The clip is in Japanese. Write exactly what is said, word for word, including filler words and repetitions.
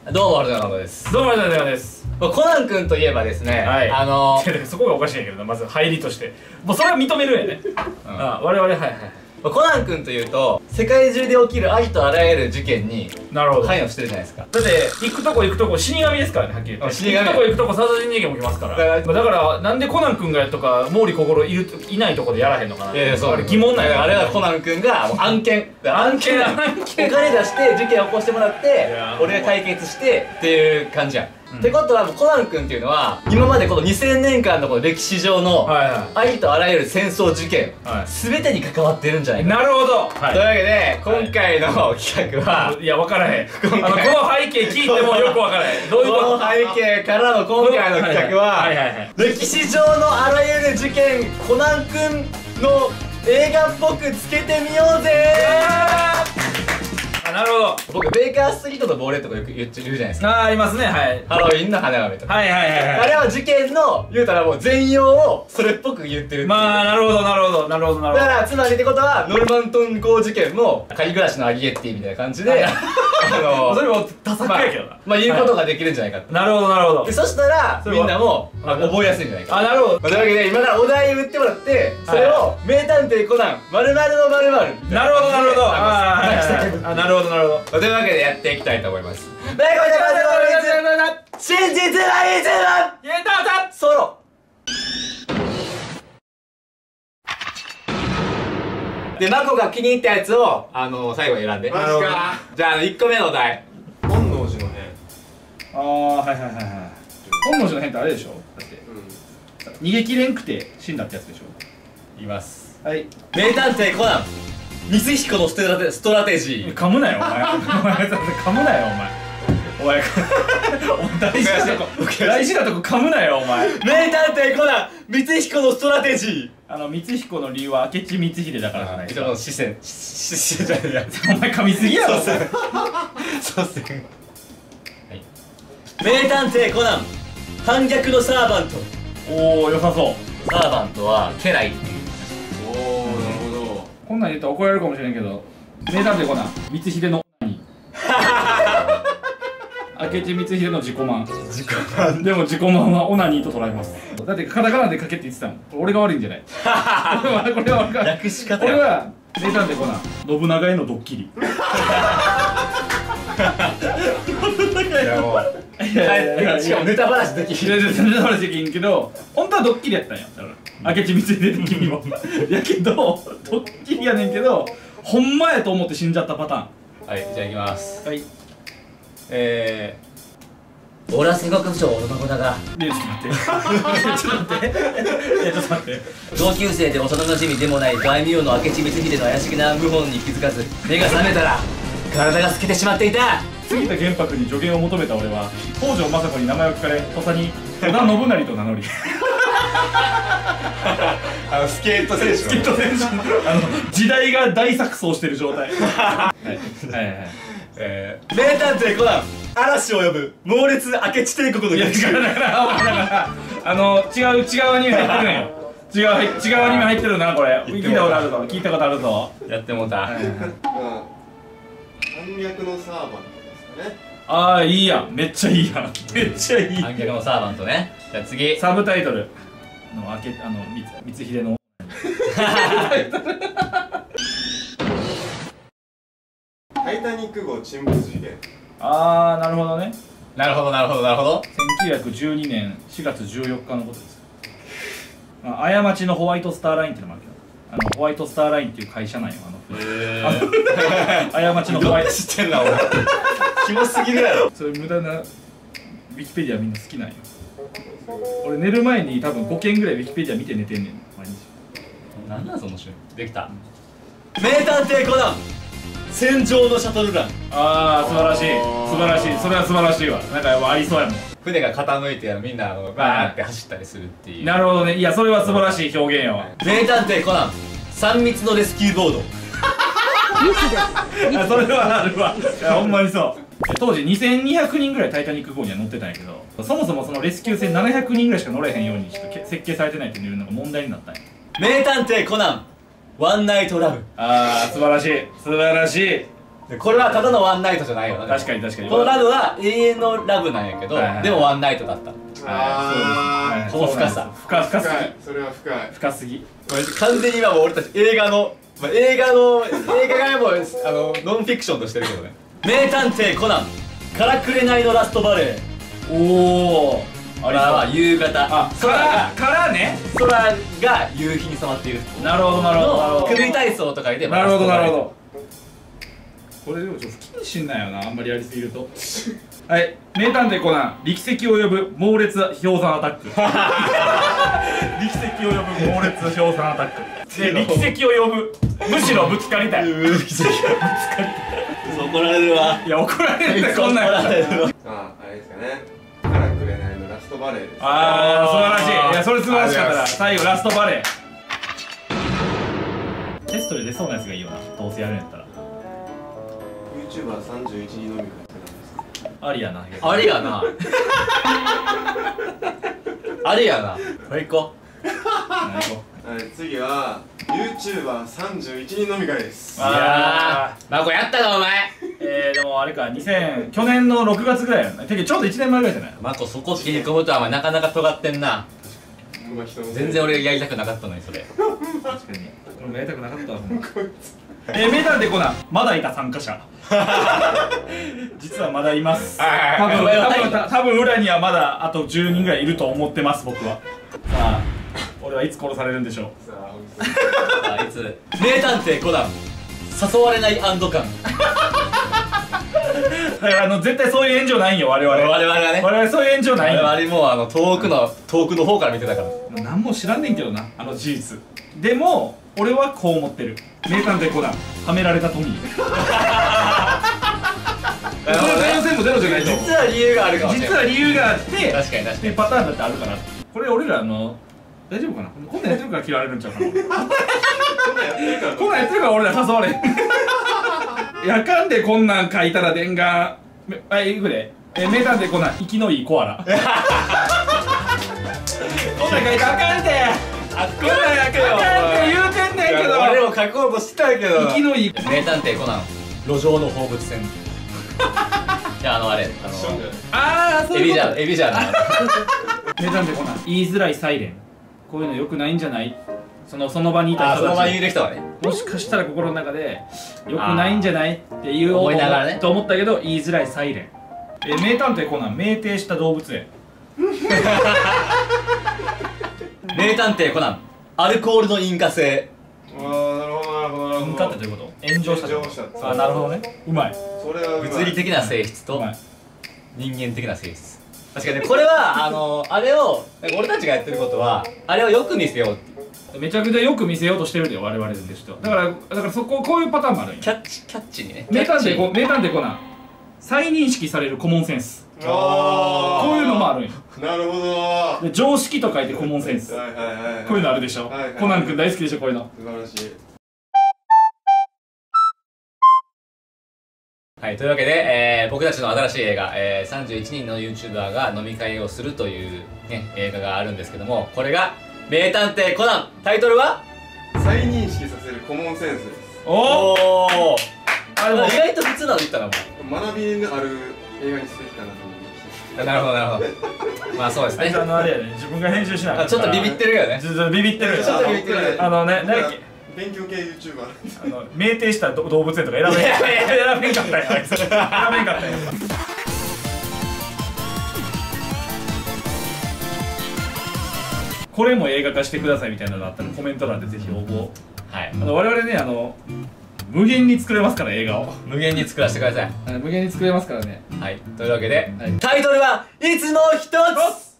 どうも、アルゼナノです。 どうも、アルゼナノです。 コナン君といえばですね、 はい、 あのー、そこがおかしいんやけどな、まず入りとして。もうそれは認めるんやね。うん、ああ我々、はいはい。 コナン君というと、世界中で起きるありとあらゆる事件に関与してるじゃないですか。 だって、行くとこ行くとこ死神ですからね、はっきり言って。死神。行くとこ行くとこ殺人事件起きますから。だから、なんでコナン君がやっとか、毛利小五郎いるいないとこでやらへんのかな。いやいや、そう。あれ疑問なんや。あれはコナン君が案件。案件、案件。お金出して事件を起こしてもらって、俺が解決してっていう感じやん。ってことは、コナン君っていうのは今までこのにせんねんかんのこの歴史上のありとあらゆる戦争事件全てに関わってるんじゃないか。 なるほど。 というわけで今回の企画は、 いや分からへん、この背景聞いてもよく分からへん。どういうこと？ この背景からの今回の企画は歴史上のあらゆる事件コナン君の映画っぽくつけてみようぜ。 なるほど。 僕ベーカーストリートとボーレットとかよく言ってるじゃないですか。 ああ、ありますね。はい。 ハロウィンの花嫁とか。 はいはいはいはい。 あれは事件の言うたらもう全容をそれっぽく言ってる。 まあなるほどなるほどなるほどなるほど。 だからつまりってことはノルマントン号事件も仮暮らしのアギエッティみたいな感じで、あのそれも多作やけどな。 まあ言うことができるんじゃないかって。 なるほどなるほど。 そしたらみんなも覚えやすいんじゃないか。 あ、なるほど。 というわけで今からお題言ってもらってそれを名探偵コナン〇〇の〇〇。 なるほどなるほど。ああなるほどなるほど。 というわけでやっていきたいと思います。真実はいつもソロで、マコが気に入ったやつをあの最後に選んで。マジか。じゃあいっこめのお題、 本能寺の変。 ああ、はいはいはいはい。本能寺の変ってあれでしょ。だって逃げきれんくて死んだってやつでしょ。 います。 はい。 名探偵コナン光彦のストラテストラテジー。 噛むなよお前。お前噛むなよお前。お前大事なとこ大事なとこ噛むなよお前。 名探偵コナン光彦のストラテジー。 あの光彦の理由は明智光秀だからじゃないですか。 視線視線じゃないや。 お前噛みすぎやろ。 そうっすね。名探偵コナン反逆のサーバント。 おお、良さそう。 サーバントは家来っていう。 おお、なるほど。 こんなん言ったら怒られるかもしれんけど、名探偵コナン光秀のに明智光秀の自己満。 自己満。 でも自己満はオナニーと捉えます。だってカタカナで書けって言ってたもん。俺が悪いんじゃない。これは俺が訳し方。 俺は名探偵コナン信長へのドッキリ。 いやもうしかもネタ話できる。 ネタ話できんけど本当はドッキリやったんや。だから明智光秀的にもやけどドッキリやねんけどほんまやと思って死んじゃったパターン。 はい、じゃあいきます。 はい。 えー、俺は戦国武将織田信長。 ねえ、ちょっと待って。ちょっと待って。いや、ちょっと待って。 同級生で幼馴染でもない大名の明智光秀の怪しげな謀反に気づかず目が覚めたら体が透けてしまっていた。 杉田玄白に助言を求めた俺は北条政子に名前を聞かれ土佐に織田信成と名乗りあのスケート選手スケート選手あの時代が大錯綜してる状態。はいはいはい。 えー、名探偵コナン嵐を呼ぶ猛烈明智帝国の逆襲。 だからだからあの違う違うアニメ入ってるんよ。違う違うアニメ入ってるなこれ。聞いたことあるぞ聞いたことあるぞ。 やってもうた。 反逆のサーバントですかね。 ああ、いいやん、めっちゃいいやん、めっちゃいい。 反逆のサーバントね。じゃあ次サブタイトルのあけあの光秀のタイタニック号沈没事件。 ああ、なるほどね。 なるほどなるほどなるほど。 せんきゅうひゃくじゅうにねんしがつじゅうよっかのことです。まあ、過ちのホワイトスターラインっていうのもあるけど、あのホワイトスターラインっていう会社なんよ。あの過ちのホワイト知ってんな俺。キモすぎるやろ。 それ無駄なウィキペディアみんな好きなんよ。俺寝る前に多分ごけんぐらいウィキペディア見て寝てんねん毎日。 なんなんその瞬間。できた。名探偵コナン戦場のシャトルラン。 ああ、素晴らしい素晴らしい。それは素晴らしいわ。なんかありそうやもん。 船が傾いてみんなあのバーって走ったりするっていう。 なるほどね。いや、それは素晴らしい表現やわ。 名探偵コナンさん密のレスキューボード。 あ、それはあるわ。いや、ほんまにそう。当時にせんにひゃくにんぐらいタイタニック号には乗ってたんやけど、そもそもそのレスキュー船ななひゃくにんぐらいしか乗れへんようにしか設計されてないっていうのが問題になったんや。 名探偵コナンワンナイトラブ。 ああ、素晴らしい素晴らしい。 これはただのワンナイトじゃないよな。 確かに確かに。 このラブは永遠のラブなんやけど、でもワンナイトだった。 ああ、 この深さ。 深深すぎ。 それは深い。 深すぎ。 完全に今もう俺たち映画の、まあ、映画の映画がもうあのノンフィクションとしてるけどね。名探偵コナンからくれないのラストバレー。おお。あれは夕方。あ、 空からね。 空が夕日に染まっている。 なるほどなるほど。 組体操とかで。 なるほどなるほど。これでもちょっと好きにしんないよな、あんまりやりすぎると。はい、名探偵コナン力石を呼ぶ猛烈氷山アタック。力石を呼ぶ猛烈氷山アタックで、力石を呼ぶ、むしろぶつかりたい。力石をぶつかりたい。 怒られるわ。 いや、怒られるね、こんなん。 ああ、あれですかね、からくれないのラストバレーです。 ああ、素晴らしい。いや、それ素晴らしかったな。最後ラストバレーテストで出そうなやつがいいよな、どうせやるんやったら。 ユーチューバーさんじゅういちにんのみがやってたんです。 ありやな。 ありやな。ありやな。これ行こう。 はい、次は ユーチューバーさんじゅういちにんのみがです。 いやー、マコやったかお前。 えー、でもあれか、にせん去年のろくがつぐらいやな。てかちょうどいちねんまえぐらいじゃない。 マコそこ切り込むとはなかなか尖ってんな。全然俺がやりたくなかったのにそれ。 確かに俺もやりたくなかったわ。えー、名探偵コナンまだいた参加者。実はまだいます。多分多分多分裏にはまだあとじゅうにんぐらいいると思ってます僕は。さあ俺はいつ殺されるんでしょう。 さあ、 あいつ名探偵コナン誘われない安堵感。 だからあの絶対そういう炎上ないんよ我々。 我々はね。 我々そういう炎上ないんよ。 我々もうあの遠くの遠くの方から見てたから。 何も知らんねんけどなあの事実。でも俺はこう思ってる。名探偵コナンはめられたトミー。これゼロ戦もゼロじゃないと。 実は理由があるかもしれない。 実は理由があって確かに確かにパターンだってあるから。これ俺らあの大丈夫かな。こんなんやってるから嫌われるんちゃうかな。こんなんやってるから俺ら誘われん。やかんでこんなん書いたら伝願。あいくで。え名探偵コナン生きのいいコアラ。こんなん書いたらあかんて。あこんなんやけど。あかんて言うてんねんけど。 俺も書こうとしたけど。 生きのいい名探偵コナン路上の放物線。いやあのあれあのああそういうこと。 エビジャーエビジャーの。 名探偵コナン言いづらいサイレン。こういうの良くないんじゃない。そのその場にいた人たち。 その場にいる人はね。 もしかしたら心の中で良くないんじゃないっていう思いながらねと思ったけど言いづらいサイレン。え名探偵コナン酩酊した動物園。 名探偵コナンアルコールの引火性。 ああ、なるほどなるほどなるほど。 引火ってどういうこと。炎上した。 炎上した。 あなるほどね。うまい。 それは物理的な性質とうまい人間的な性質。確かにねこれはあのあれを俺たちがやってることはあれをよく見せようっていう。 めちゃくちゃよく見せようとしてるんだよ我々で人。だからだからそここういうパターンもあるんよ。 キャッチキャッチにね。 名探偵コ名探偵コナン再認識されるコモンセンス。 ああ、 こういうのもあるんよ。 なるほど。 で常識と書いてコモンセンス。 はいはいはい。 こういうのあるでしょ。 はいはい。 コナン君大好きでしょこういうの。 素晴らしい。 はい、というわけで、えー、僕たちの新しい映画、えー、さんじゅういちにんの ユーチューバーが飲み会をするという、ね、映画があるんですけども、これが名探偵コナン。タイトルは再認識させるコモンセンスです。 おおーあでも意外と普通なの言ったなもう。 学びのある映画にすべきかなと思いました。 なるほどなるほど。まあそうですね。 あのあれやね自分が編集しない。 ちょっとビビってるよね。 ちょっとビビってる。 ちょっとビビってる。 あのね何だっけ。 勉強系 ユーチューバー。 あの酩酊した動物園とか選べん。選べんかったよ。選べんかったよ。これも映画化してくださいみたいなのがあったらコメント欄でぜひ応募。 はい。 あの我々ねあの無限に作れますから映画を。 無限に作らせてください。 無限に作れますからね。 はい。というわけで、タイトルはいつも一つ。